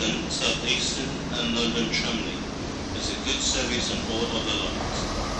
Neasden, South Eastern and London Tramley. There's a good service on all other lines.